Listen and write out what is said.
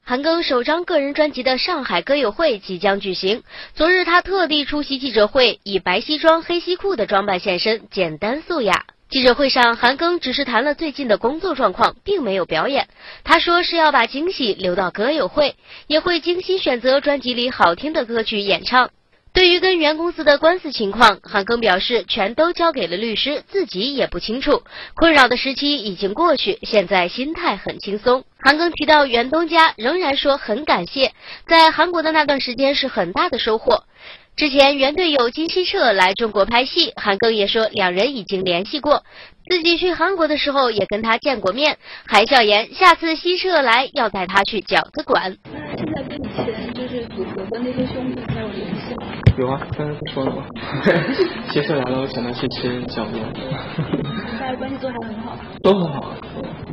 韩庚首张个人专辑的上海歌友会即将举行，昨日他特地出席记者会，以白西装黑西裤的装扮现身，简单素雅。记者会上，韩庚只是谈了最近的工作状况，并没有表演。他说是要把惊喜留到歌友会，也会精心选择专辑里好听的歌曲演唱。对于跟原公司的官司情况，韩庚表示全都交给了律师，自己也不清楚。困扰的时期已经过去，现在心态很轻松。韩庚提到原东家，仍然说很感谢，在韩国的那段时间是很大的收获。之前原队友金希澈来中国拍戏，韩庚也说两人已经联系过，自己去韩国的时候也跟他见过面，还笑言下次希澈来要带他去饺子馆。 那现在跟以前就是组合的那些兄弟还有联系吗？ 有啊，刚才不说了吗？希澈来了，我请他去吃饺子。 大家关系都还很好。 都很好。